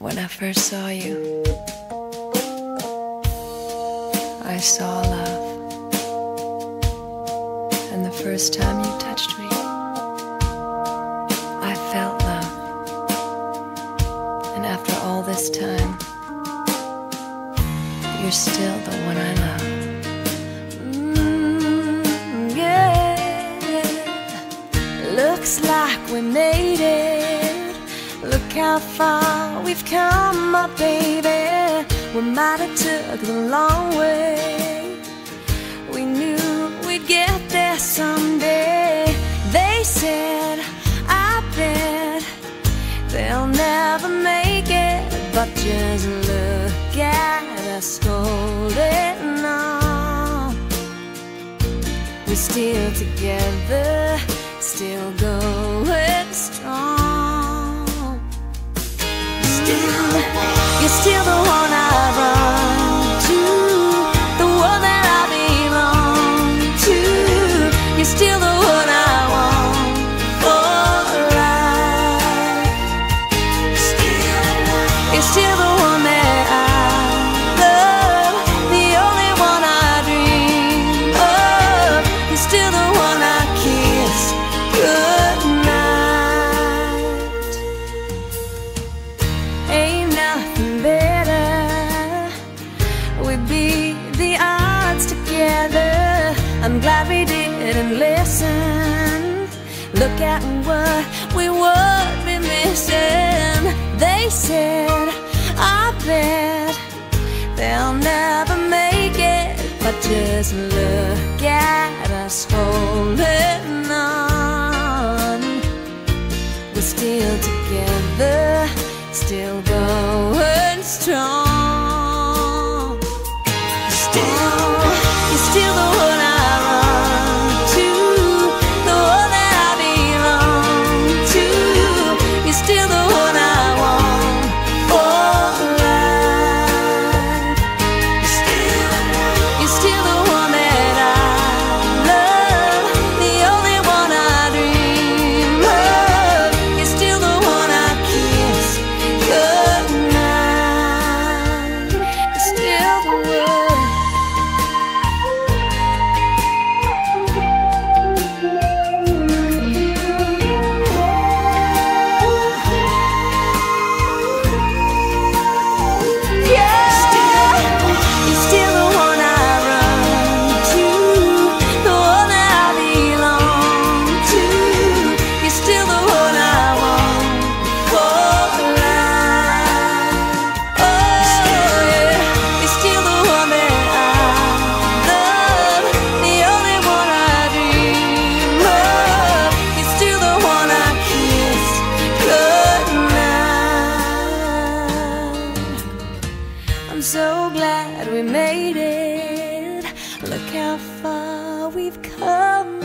When I first saw you, I saw love. And the first time you touched me, I felt love. And after all this time, you're still the one I love. Yeah. Looks like we made it. Look how far we've come, my baby. We might have took the long way. We knew we'd get there someday. They said, I bet they'll never make it. But just look at us holding on. We're still together, still going strong. You're still the one I run to, the one that I belong to. You're still the one I want for life. You're still the one that I love, the only one I dream of. You're still the one I kiss goodnight. Ain't nothing better. We beat the odds together. I'm glad we didn't listen. Look at what we would be missing. They said, I bet they'll never make it. But just look at us holding on. We're still together, still going strong. You're still the one I run to, the one that I belong to. You're still the one I want for life. You're still the one that I love, the only one I dream of. You're still the one I kiss goodnight. You're still the one. I'm so glad we made it. Look how far we've come.